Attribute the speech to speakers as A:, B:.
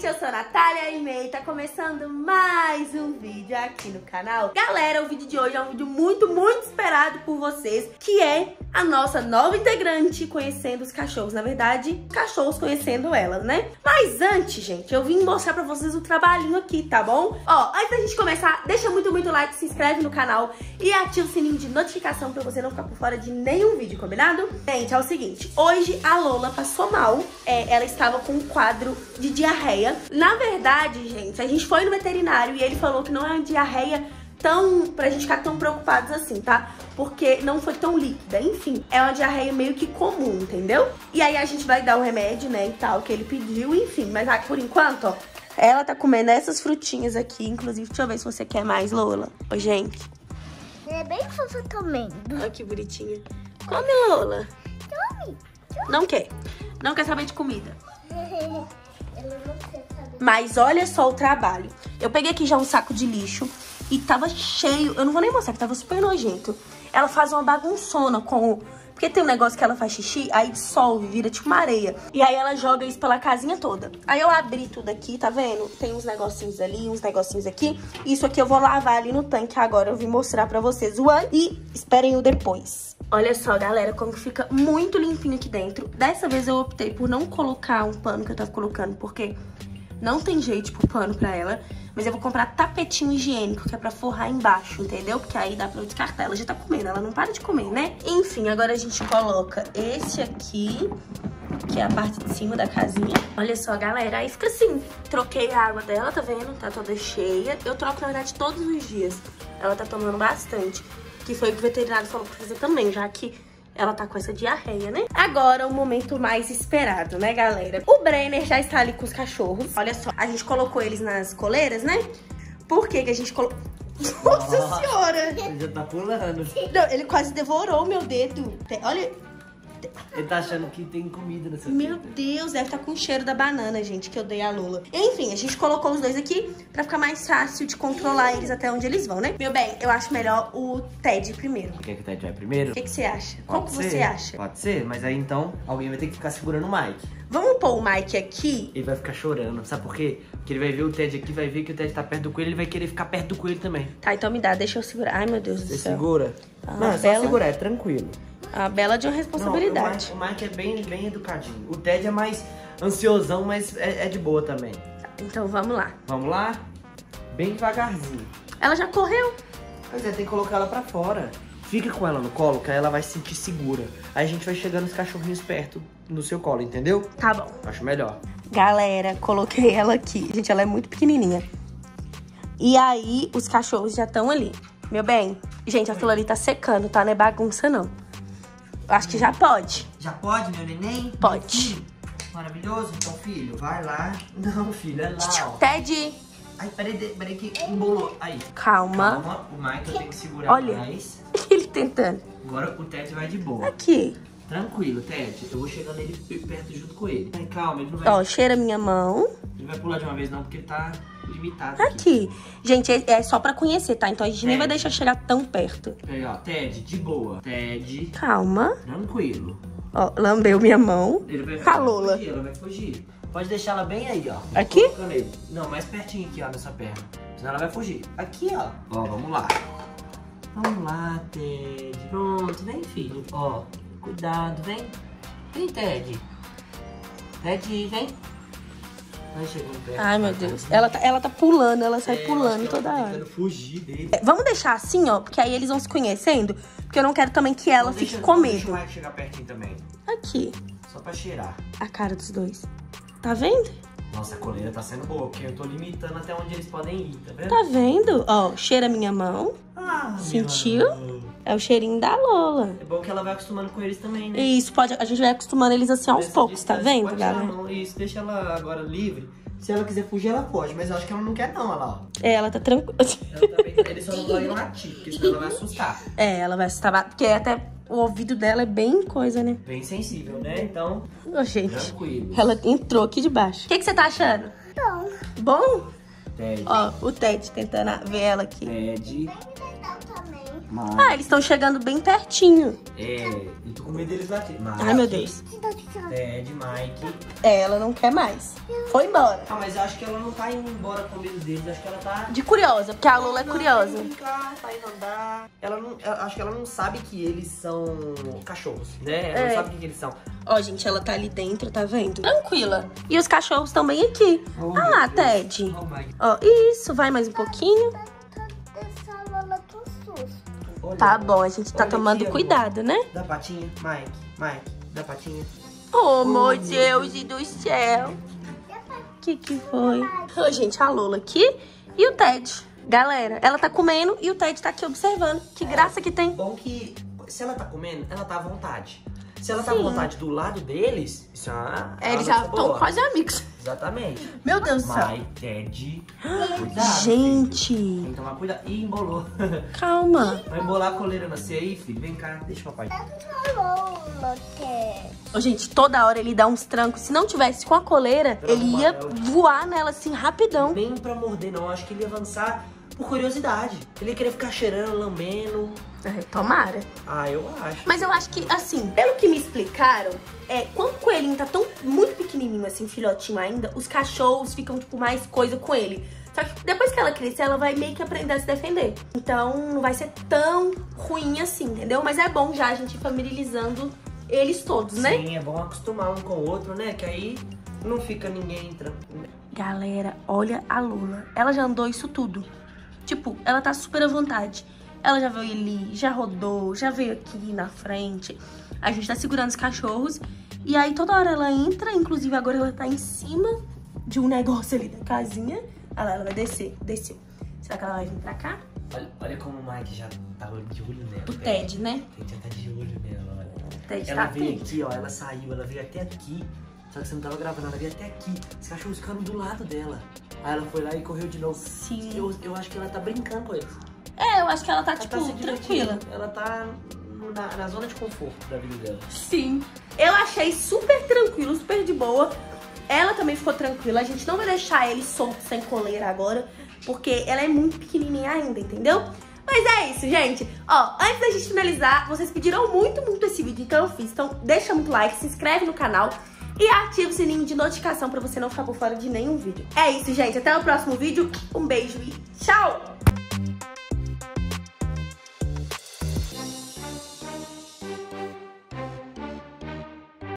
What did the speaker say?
A: eu sou a Natália e May, tá começando mais um vídeo aqui no canal. Galera, o vídeo de hoje é um vídeo muito esperado por vocês, que é a nossa nova integrante conhecendo os cachorros. Na verdade, cachorros conhecendo elas, né? Mas antes, gente, eu vim mostrar pra vocês o trabalhinho aqui, tá bom? Ó, antes da gente começar, deixa muito like, se inscreve no canal e ativa o sininho de notificação pra você não ficar por fora de nenhum vídeo, combinado? Gente, é o seguinte, hoje a Lola passou mal, ela estava com um quadro de diarreia. Na verdade, gente, a gente foi no veterinário e ele falou que não é uma diarreia pra gente ficar tão preocupados assim, tá? Porque não foi tão líquida, enfim, é uma diarreia meio que comum, entendeu? E aí a gente vai dar o remédio, né, e tal, que ele pediu, enfim, mas por enquanto, ó, ela tá comendo essas frutinhas aqui, inclusive, deixa eu ver se você quer mais, Lola. Ô, gente.
B: É bem fofa comendo.
A: Olha que bonitinha. Come, Lola.
B: Come.
A: Não quer. Não quer saber de comida. Mas olha só o trabalho. Eu peguei aqui já um saco de lixo e tava cheio. Eu não vou nem mostrar, que tava super nojento. Ela faz uma bagunçona com... Porque tem um negócio que ela faz xixi, aí dissolve, vira tipo uma areia. E aí ela joga isso pela casinha toda. Aí eu abri tudo aqui, tá vendo? Tem uns negocinhos ali, uns negocinhos aqui. Isso aqui eu vou lavar ali no tanque agora. Eu vim mostrar pra vocês o antes e esperem o depois. Olha só, galera, como fica muito limpinho aqui dentro. Dessa vez eu optei por não colocar um pano que eu tava colocando, porque não tem jeito pro pano pra ela. Mas eu vou comprar tapetinho higiênico, que é pra forrar embaixo, entendeu? Porque aí dá pra eu descartar. Ela já tá comendo, ela não para de comer, né? Enfim, agora a gente coloca esse aqui, que é a parte de cima da casinha. Olha só, galera, aí fica assim. Troquei a água dela, tá vendo? Tá toda cheia. Eu troco, na verdade, todos os dias. Ela tá tomando bastante. Que foi o que o veterinário falou pra fazer também, já que ela tá com essa diarreia, né? Agora o momento mais esperado, né, galera? O Brenner já está ali com os cachorros. Olha só, a gente colocou eles nas coleiras, né? Por que que a gente colocou... Nossa senhora!
C: Ele já tá pulando.
A: Não, ele quase devorou o meu dedo. Olha...
C: Ele tá achando que tem comida nessa
A: Meu
C: fita.
A: Deus, deve estar com o cheiro da banana, gente, que eu dei à Lola. Enfim, a gente colocou os dois aqui pra ficar mais fácil de controlar eles até onde eles vão, né? Meu bem, eu acho melhor o Ted primeiro.
C: Quer que o Ted vai primeiro?
A: O que você acha? Qual que você acha?
C: Pode ser, mas aí então alguém vai ter que ficar segurando o Mike.
A: Vamos pôr o Mike aqui?
C: Ele vai ficar chorando, sabe por quê? Porque ele vai ver o Ted aqui, vai ver que o Ted tá perto do coelho, ele vai querer ficar perto do coelho também.
A: Tá, então me dá, deixa eu segurar. Ai, meu Deus do
C: Você
A: céu.
C: segura? Não, é só
A: Bela.
C: segurar, é tranquilo.
A: A bela de uma responsabilidade.
C: Não, o Mike é bem educadinho. O Ted é mais ansiosão, mas é de boa também.
A: Então vamos lá.
C: Vamos lá? Bem devagarzinho.
A: Ela já correu?
C: Pois é, tem que colocar ela pra fora. Fica com ela no colo, que aí ela vai se sentir segura. Aí a gente vai chegando os cachorrinhos perto no seu colo, entendeu?
A: Tá bom.
C: Acho melhor.
A: Galera, coloquei ela aqui. Gente, ela é muito pequenininha. E aí, os cachorros já estão ali. Meu bem, gente, aquilo ali tá secando, tá? Não é bagunça, não. Eu acho que já pode.
C: Já pode, meu neném?
A: Pode.
C: Meu filho? Maravilhoso. Então, filho, vai lá. Não, filho, é lá, ó.
A: Ted,
C: Ai, peraí que embolou. Aí.
A: calma.
C: Calma, o Mike tem que segurar
A: Olha.
C: mais.
A: Ele tentando.
C: Agora o Ted vai de boa.
A: Aqui.
C: Tranquilo, Ted. Eu vou chegando ele perto junto com ele. Ai, calma, ele não vai...
A: Ó, cheira minha mão.
C: Ele vai pular de uma vez não, porque ele tá limitado aqui.
A: Aqui. Gente, é só pra conhecer, tá? Então a gente nem vai deixar chegar tão perto.
C: Aí, ó, Ted, de boa. Ted,
A: Calma.
C: tranquilo.
A: Ó, lambeu minha mão.
C: Ele vai
A: Tá, Lola.
C: fugir, ela vai fugir. Pode deixar ela bem aí, ó.
A: Aqui?
C: Colocando ele. Não, mais pertinho aqui, ó, nessa perna. Senão ela vai fugir. Aqui, ó. Ó, vamos lá. Vamos lá, Ted. Pronto, vem, filho. Ó, cuidado, vem. Vem, Ted. Ted, vem. Vai chegando perto.
A: Ai, meu Deus. Ela tá pulando, ela sai
C: eu acho
A: pulando
C: que ela
A: toda
C: tá
A: hora.
C: tentando fugir dele.
A: Vamos deixar assim, ó, porque aí eles vão se conhecendo. Porque eu não quero também que ela fique com
C: Deixa
A: medo.
C: o Mike chegar pertinho também.
A: Aqui,
C: Só pra cheirar.
A: a cara dos dois. Tá vendo?
C: Nossa, a coleira tá sendo boa, porque eu tô limitando até onde eles podem ir, tá vendo?
A: Tá vendo? Ó, cheira minha mão.
C: Ah,
A: Sentiu?
C: minha mão.
A: É o cheirinho da Lola.
C: É bom que ela vai acostumando com eles também, né?
A: E isso a gente vai acostumando eles assim aos
C: Nessa
A: poucos, tá
C: distância,
A: vendo,
C: pode tirar a
A: galera?
C: mão. Isso, deixa ela agora livre. Se ela quiser fugir, ela pode, mas eu acho que ela não quer não, olha lá, ó.
A: É, ela tá tranquila.
C: Ela tá bem... Eles só não podem latir, porque senão ela vai assustar.
A: É, ela vai assustar, porque até o ouvido dela é bem coisa, né?
C: Bem sensível, né? Então,
A: Ô, gente,
C: tranquilo.
A: ela entrou aqui de baixo. O que você tá achando?
B: Bom.
A: Bom?
C: Ted,
A: Ó, o Ted tentando ver ela aqui.
C: Ted,
B: Legal também.
A: Ah, eles estão chegando bem pertinho.
C: É, eu tô com medo deles baterem.
A: Ai, meu Deus.
C: Ted, Mike.
A: Ela não quer mais. Foi embora.
C: Ah, mas eu acho que ela não tá indo embora com medo deles. Acho que ela tá...
A: De curiosa, porque a Lula é curiosa.
C: Tá indo brincar, tá indo andar. Acho que ela não sabe que eles são cachorros, né? Ela não sabe o que eles são.
A: Ó, gente, ela tá ali dentro, tá vendo? Tranquila. E os cachorros estão bem aqui.
C: Oh,
A: Ah lá,
C: meu Deus.
A: Ted.
C: Oh, Mike.
A: Ó, isso, vai mais um pouquinho.
B: Essa Lola com susto.
C: Olha,
A: Tá bom, a gente tá
C: olha
A: tomando
C: aqui,
A: cuidado, né?
C: Dá patinha, Mike. Mike, dá patinha.
A: Oh, meu Deus do céu. Que foi? Ó, gente, a Lola aqui e o Ted. Galera, ela tá comendo e o Ted tá aqui observando. Que graça que tem.
C: Bom que se ela tá comendo, ela tá à vontade. Se ela tá à
A: Sim.
C: vontade do lado deles, isso é uma
A: Eles
C: coisa
A: já estão
C: boa.
A: quase amigos.
C: Exatamente.
A: Meu Deus do céu.
C: Mike, Ted, cuidado.
A: Gente,
C: Tem que tomar cuidado. Ih, embolou.
A: calma.
C: Vai embolar a coleira na você aí, filho. Vem cá, deixa o papai.
B: Essa Lola quer.
A: Ô, gente, toda hora ele dá uns trancos. Se não tivesse com a coleira,
C: Pra
A: ele ia
C: roubar ela.
A: voar nela assim rapidão.
C: Nem pra morder, não. Acho que ele ia avançar por curiosidade. Ele ia querer ficar cheirando, lambendo.
A: É, tomara.
C: Ah, eu acho.
A: Mas eu acho que, assim, pelo que me explicaram, quando o coelhinho tá tão muito pequenininho, assim, filhotinho ainda, os cachorros ficam, tipo, mais coisa com ele. Só que depois que ela crescer, ela vai meio que aprender a se defender. Então, não vai ser tão ruim assim, entendeu? Mas é bom já a gente ir familiarizando eles todos, né?
C: Sim, é bom acostumar um com o outro, né? Que aí não fica ninguém entrando.
A: Galera, olha a Lula. Ela já andou isso tudo. Tipo, ela tá super à vontade. Ela já veio ali, já rodou, já veio aqui na frente. A gente tá segurando os cachorros. E aí, toda hora ela entra. Inclusive, agora ela tá em cima de um negócio ali da casinha. Olha lá, ela vai descer. Desceu. Será que ela vai vir pra cá?
C: Olha como o Mike já tá de olho nela.
A: O Ted, né?
C: Ele já tá de olho nela, olha.
A: O Ted
C: Ela
A: tá
C: veio
A: atento.
C: aqui, ó. Ela saiu, ela veio até aqui. Só que você não tava gravando, ela veio até aqui. Os cachorros ficaram do lado dela. Aí ela foi lá e correu de novo.
A: Sim.
C: Eu acho que ela tá brincando com eles.
A: Eu acho que ela tá,
C: Ela
A: tipo,
C: tá se divertindo.
A: tranquila.
C: Ela tá na zona de conforto da vida dela.
A: Sim. Eu achei super tranquilo, super de boa. Ela também ficou tranquila. A gente não vai deixar ele solto sem coleira agora, porque ela é muito pequenininha ainda, entendeu? Mas é isso, gente. Ó, antes da gente finalizar, vocês pediram muito esse vídeo, então eu fiz. Então deixa muito like, se inscreve no canal e ativa o sininho de notificação pra você não ficar por fora de nenhum vídeo. É isso, gente. Até o próximo vídeo. Um beijo e tchau!